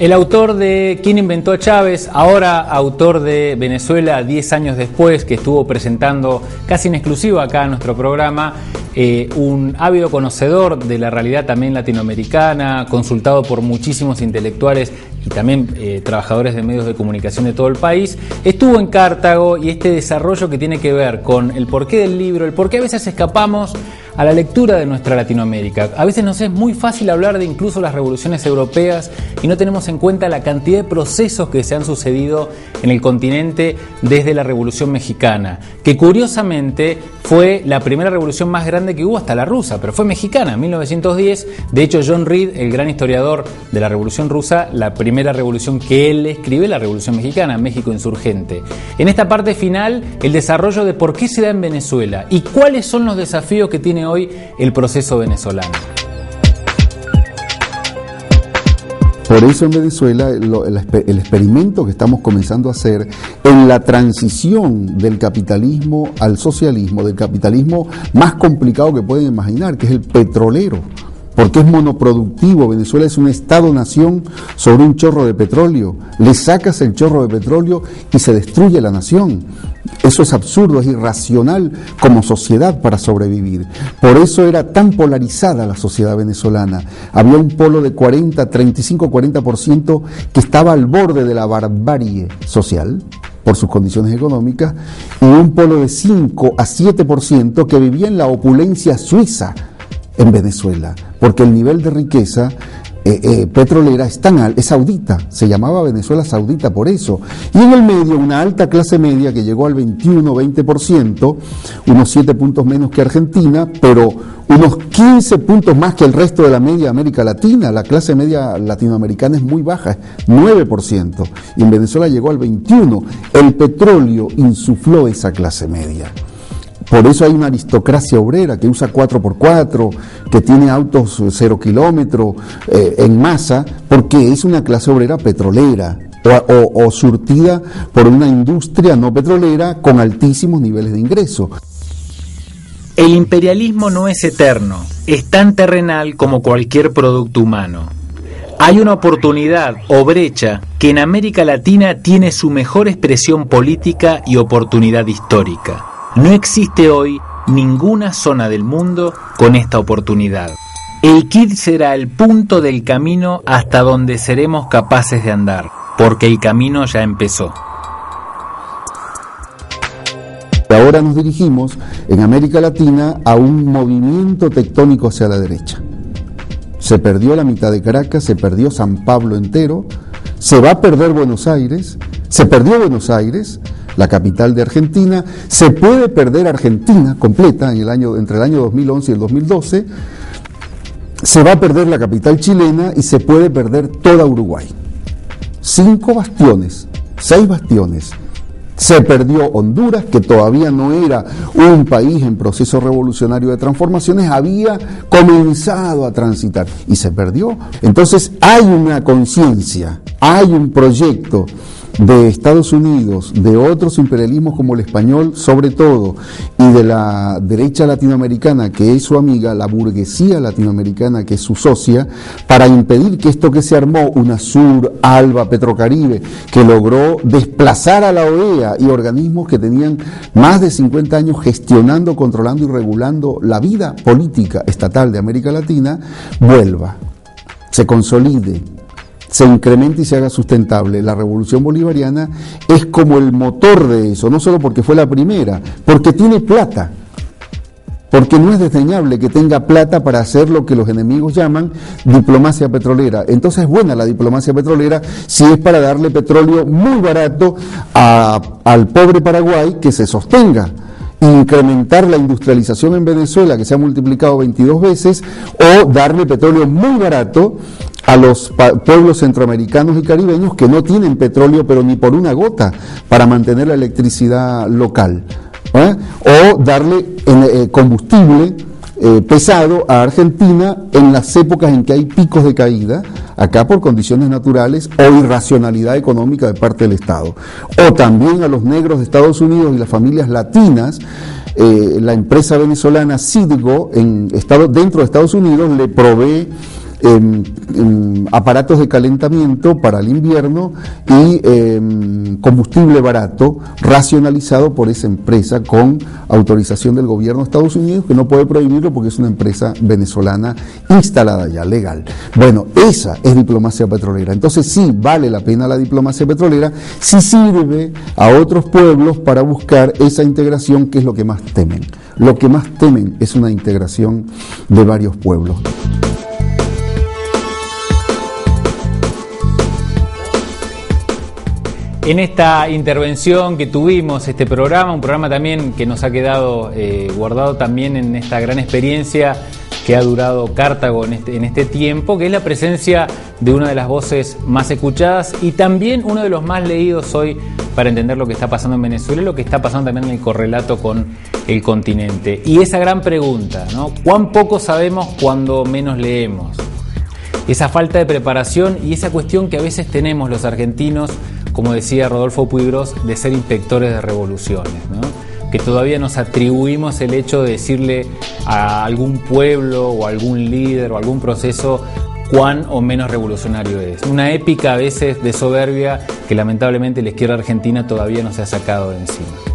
El autor de ¿Quién inventó a Chávez?, ahora autor de Venezuela 10 años después, que estuvo presentando casi en exclusiva acá en nuestro programa, un ávido conocedor de la realidad también latinoamericana, consultado por muchísimos intelectuales y también trabajadores de medios de comunicación de todo el país, estuvo en Cartago, y este desarrollo que tiene que ver con el porqué del libro, el por qué a veces escapamos a la lectura de nuestra Latinoamérica. A veces nos es muy fácil hablar de incluso las revoluciones europeas y no tenemos en cuenta la cantidad de procesos que se han sucedido en el continente desde la Revolución Mexicana, que curiosamente fue la primera revolución más grande que hubo hasta la rusa, pero fue mexicana, en 1910. De hecho, John Reed, el gran historiador de la Revolución Rusa, la primera revolución que él escribe, la Revolución Mexicana, México insurgente. En esta parte final, el desarrollo de por qué se da en Venezuela y cuáles son los desafíos que tiene hoy el proceso venezolano. Por eso en Venezuela el experimento que estamos comenzando a hacer en la transición del capitalismo al socialismo, del capitalismo más complicado que pueden imaginar, que es el petrolero, porque es monoproductivo. Venezuela es un estado-nación sobre un chorro de petróleo. Le sacas el chorro de petróleo y se destruye la nación. Eso es absurdo, es irracional como sociedad para sobrevivir. Por eso era tan polarizada la sociedad venezolana. Había un polo de 35-40% que estaba al borde de la barbarie social por sus condiciones económicas, y un polo de 5-7% que vivía en la opulencia suiza en Venezuela, porque el nivel de riqueza petrolera es tan alto, es saudita, se llamaba Venezuela saudita por eso, y en el medio una alta clase media que llegó al 21-20%, unos 7 puntos menos que Argentina, pero unos 15 puntos más que el resto de la media de América Latina. La clase media latinoamericana es muy baja, es 9%, y en Venezuela llegó al 21%. El petróleo insufló esa clase media. Por eso hay una aristocracia obrera que usa 4x4, que tiene autos 0 kilómetros en masa, porque es una clase obrera petrolera o surtida por una industria no petrolera con altísimos niveles de ingreso. El imperialismo no es eterno, es tan terrenal como cualquier producto humano. Hay una oportunidad o brecha que en América Latina tiene su mejor expresión política y oportunidad histórica. No existe hoy ninguna zona del mundo con esta oportunidad. El KID será el punto del camino hasta donde seremos capaces de andar, porque el camino ya empezó. Ahora nos dirigimos en América Latina a un movimiento tectónico hacia la derecha. Se perdió la mitad de Caracas, se perdió San Pablo entero, se va a perder Buenos Aires, se perdió Buenos Aires, la capital de Argentina, se puede perder Argentina completa entre el año 2011 y el 2012, se va a perder la capital chilena y se puede perder toda Uruguay. 5 bastiones, 6 bastiones. Se perdió Honduras, que todavía no era un país en proceso revolucionario de transformaciones, había comenzado a transitar y se perdió. Entonces hay una conciencia, hay un proyecto de Estados Unidos, de otros imperialismos como el español sobre todo, y de la derecha latinoamericana que es su amiga, la burguesía latinoamericana que es su socia, para impedir que esto que se armó, UNASUR, ALBA, Petrocaribe, que logró desplazar a la OEA y organismos que tenían más de 50 años gestionando, controlando y regulando la vida política estatal de América Latina, vuelva, se consolide, se incremente y se haga sustentable. La revolución bolivariana es como el motor de eso, no solo porque fue la primera, porque tiene plata, porque no es desdeñable que tenga plata para hacer lo que los enemigos llaman diplomacia petrolera. Entonces es buena la diplomacia petrolera si es para darle petróleo muy barato al pobre Paraguay que se sostenga, incrementar la industrialización en Venezuela que se ha multiplicado 22 veces, o darle petróleo muy barato a los pueblos centroamericanos y caribeños que no tienen petróleo pero ni por una gota para mantener la electricidad local, o darle combustible pesado a Argentina en las épocas en que hay picos de caída, acá por condiciones naturales o irracionalidad económica de parte del Estado, o también a los negros de Estados Unidos y las familias latinas. La empresa venezolana Citgo dentro de Estados Unidos le provee aparatos de calentamiento para el invierno y combustible barato racionalizado por esa empresa con autorización del gobierno de Estados Unidos, que no puede prohibirlo porque es una empresa venezolana instalada ya, legal. Bueno, esa es diplomacia petrolera. Entonces sí vale la pena la diplomacia petrolera, sí sirve a otros pueblos para buscar esa integración, que es lo que más temen. Lo que más temen es una integración de varios pueblos. En esta intervención que tuvimos, este programa, un programa también que nos ha quedado guardado también en esta gran experiencia que ha durado Cartago en este tiempo, que es la presencia de una de las voces más escuchadas y también uno de los más leídos hoy para entender lo que está pasando en Venezuela y lo que está pasando también en el correlato con el continente. Y esa gran pregunta, ¿no? ¿Cuán poco sabemos cuando menos leemos? Esa falta de preparación y esa cuestión que a veces tenemos los argentinos, como decía Rodolfo Puigros, de ser inspectores de revoluciones, ¿no? Que todavía nos atribuimos el hecho de decirle a algún pueblo o a algún líder o a algún proceso cuán o menos revolucionario es. Una épica a veces de soberbia que lamentablemente la izquierda argentina todavía no se ha sacado de encima.